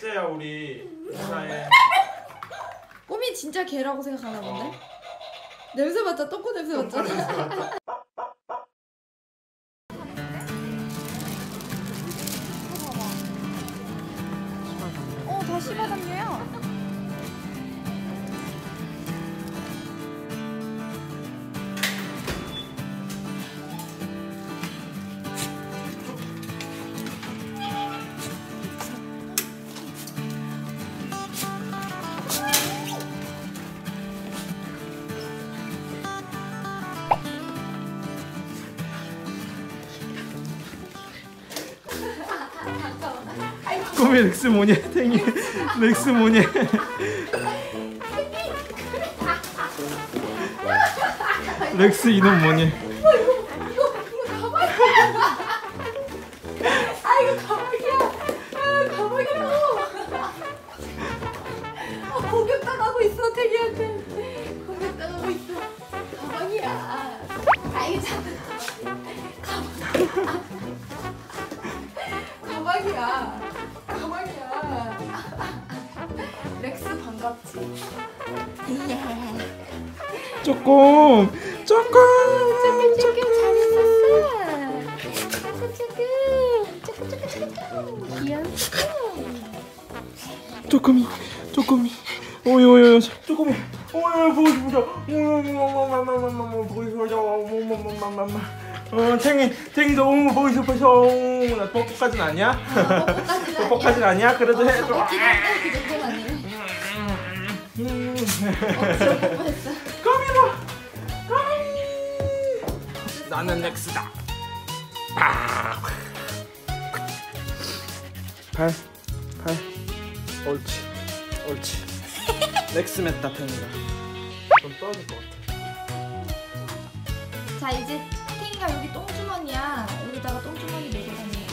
셋째야 우리 인사해. 꼬미 진짜 개라고 생각하나 본데? 냄새 맡자. 똥꼬 냄새 맡잖아. 다 씹어담겨요. 꼬미 렉스 뭐냐? 탱이 렉스 뭐냐? 렉스 이놈 뭐냐? 이거 가방이야. 아 이거 가방이야. 아 가방이라고. 아 공격당하고 있어 탱이한테. 공격당하고 있어. 가방이야. 아 이거 잠깐 가방. 가방이야. 가방이야. 렉스 반갑지. 조금 조금 잘 있었어. 조금 귀여워. 조금이 오이 조금이 오이 보고 싶어져. 보고 싶어져. 탱이도 보고 싶어서. 나 뽀뽀까지는 아니야? 뽀뽀까지는 아니야? 그래도 해. 먹긴 한데 그 정도는 아니야. 뽀뽀했어. 꼬미 나는 렉스다. 팔 옳지 렉스 맸다 탱이가. 좀 떨어질 것 같아. 자 이제 탱이가 여기 똥주머니야. 여기다가 똥주머니 메고 다니는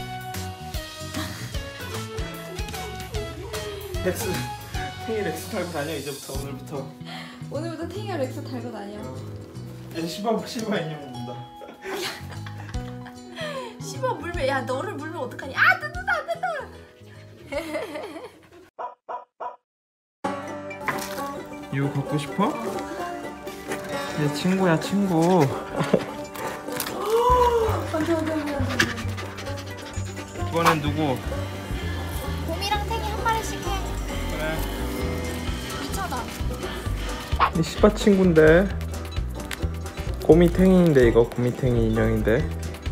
거야. 탱이 렉스 달고 다녀 이제부터. 오늘부터 탱이가 렉스 달고 다녀. 이제 시바 인형 문다. 씹어 물면 야 너를 물면 어떡하니? 아 뜯는다 안 된다. 이거 갖고 싶어? 내 친구야 친구. 이번엔 누구? 곰이랑 탱이 한 마리씩 해. 그래. 미쳐다. 이 시바 친구인데. 곰이탱이인데 이거 곰이탱이 인형인데.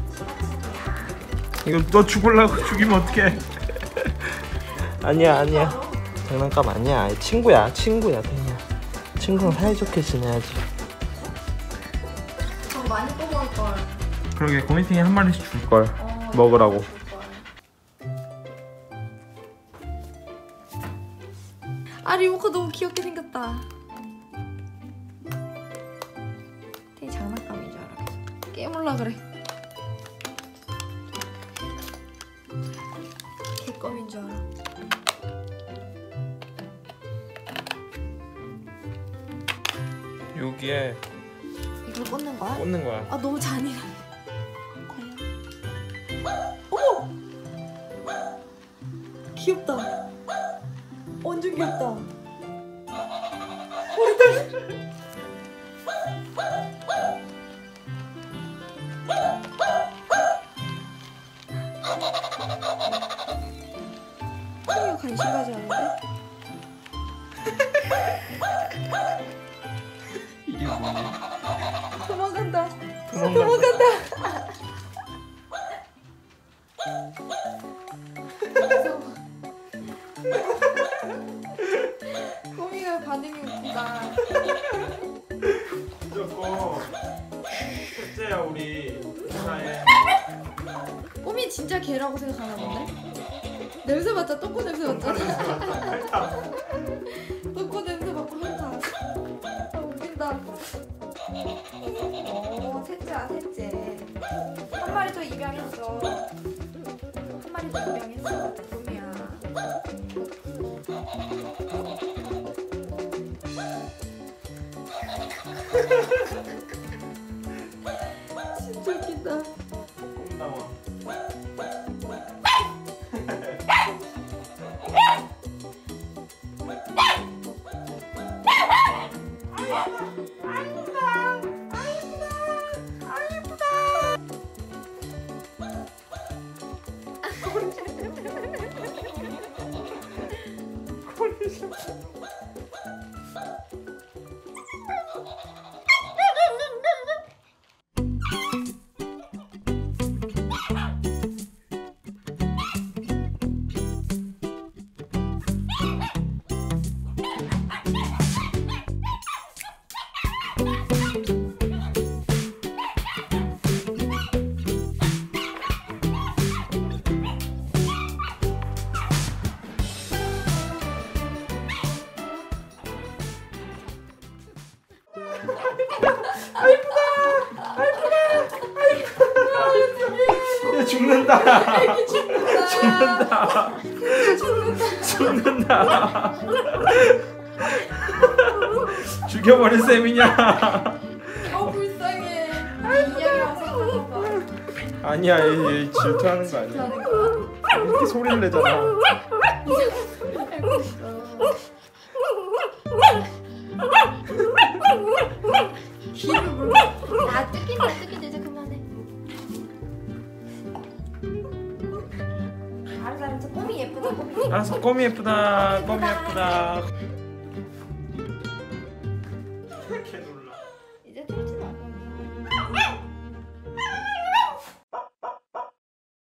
이거 너 죽을라고 죽이면 어떡해. 아니야 장난감 아니야. 친구야 탱이야. 친구랑 사이좋게 지내야지. 더 많이 뽑아올걸. 그러게 곰이탱이 한 마리씩 줄걸. 먹으라고. 아 리모컨 너무 귀엽게 생겼다. 되게 장난감인 줄 알아. 계속 깨물라 그래. 개껌인 줄 알아. 여기에 이걸 꽂는 거야? 꽂는 거야. 아 너무 잔인해. 과연? 어머! 귀엽다. 완전 귀엽다. 머리털. 탱이가 관심 가지 않은데? 이게 뭐야? 도망간다. 도망간다. 꼬미가 반응이 웃기다. 무조건 셋째야 우리 인사해. 꼬미 진짜 개라고 생각하나 본데? 냄새 맡자. 똥꼬 냄새 맡잖아. 똥꼬 냄새 맡고 한다. 아 웃긴다. 셋째야 셋째. 한 마리 더 입양했어. 한 마리 더 입양했어. 꼬미야. 진짜 웃긴다. 꿈나와. 얘 죽는다. 죽는다. 죽여버릴 셈이냐? 불쌍해. 이야기랑 생각해봐. 아니야, 얘 질투하는 거 아니야. 하는 거야? 이렇게 소리를 내잖아. 귀를 물어. 아, 뜯긴다 이제 그만해. 알았어. 꼬미 예쁘다. 꼬미. 알았어, 꼬미 예쁘다. 꼬미 예쁘다. 이렇게 놀라. 이제 쫄지 마.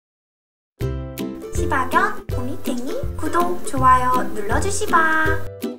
시바견, 꼬미탱이 구독, 좋아요 눌러주시바.